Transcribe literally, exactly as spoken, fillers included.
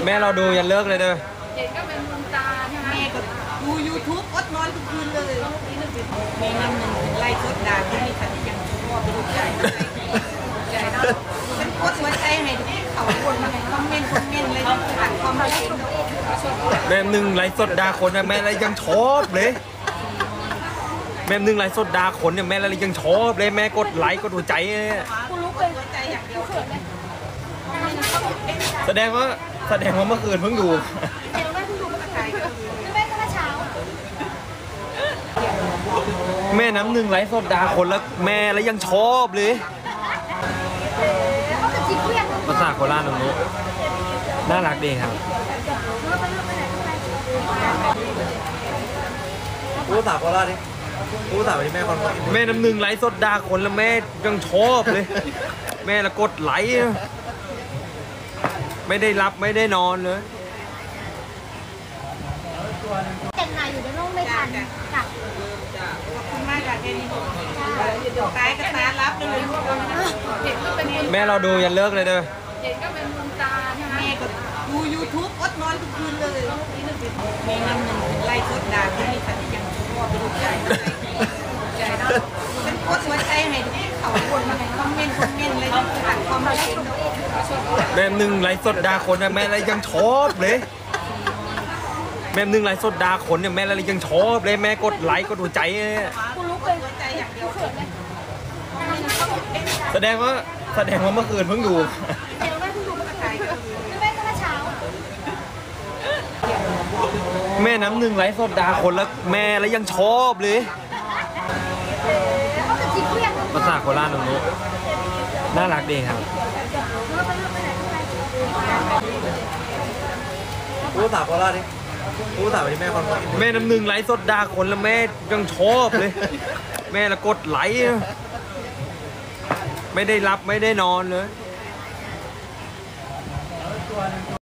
แม่เราดูยันเลิกเลยเด้อเด็กก็เป็นดวงตาใช่ไหมแม่ก็ดู ยูทูบ อดนอนทุกคืนเลยแม่น้ำหนึ่งไล่สดด่าที่นี่ค่ะที่ยังชอบไปดูใจใจเนาะเป็นโคตรหัวใจให้ทุกเขาคนมาคอมเมนต์คอมเมนต์เลยอ่านคอมเมนต์แม่หนึ่งไลฟ์สดด่าคนเนี่ยแม่อะไรยังชอบเลยแม่หนึ่งไลฟ์สดด่าคนเนี่ยแม่อะไรยังชอบเลยแม่กดไลค์กดหัวใจเนี่ยกูรู้เป็นหัวใจอย่างเดียวแสดงว่าแสดงว่าเมื่อคืนเพิ่งดูแม่น้ำหนึ่งไลฟ์สดด่าคนแล้วแม่แล้วยังชอบเลยภาษาโคราชน้องนุ๊กน่ารักดีครับพูดภาษาโคราชดิพูดภาษาไปที่แม่คนแม่น้ำหนึ่งไลฟ์สดด่าคนแล้วแม่ยังชอบเลยแม่ละกดไลค์ไม่ได้รับไม่ได้นอนเลยแต่งหน้าอยู่ในโรงไม่ทันค่ะขอบคุณมากค่ะแค่นี้เดี๋ยวตายก็ตารับเลยเด็กก็เป็นแม่เราดูยันเลิกเลยเด้อเด็กก็เป็นดวงตาใช่ไหมแม่ก็ดู ยูทูบ อดนอนทุกคืนเลยแม่น้ำหนึ่งไล่สดด่าที่นี่ค่ะที่ยังชอบไปดูใจใจเนาะเป็นโคตรหัวใจให้ทุกเขาคนมาคอมเมนต์คอมเมนต์เลยอ่านคอมเมนต์แม่หนึ่งไลฟ์สดด่าคนเนี่ยแม่อะไรยังชอบเลยแม่หนึ่งไลฟ์สดด่าคนเนี่ยแม่อะไรยังชอบเลยแม่กดไลค์กดหัวใจเนี่ยกูรู้เป็นหัวใจอย่างเดียวแสดงว่าแสดงว่าเมื่อคืนเพิ่งดูแม่น้ำหนึ่งไลฟ์สดด่าคนแล้วแม่แล้วยังชอบเลยภาษาโคราชน้องนุ๊กน่ารักดีครับพูดภาษาโคราชดิพูดภาษาไปที่แม่คนแม่น้ำหนึ่งไลฟ์สดด่าคนแล้วแม่ยังชอบเลยแม่ละกดไลค์ไม่ได้รับไม่ได้นอนเลย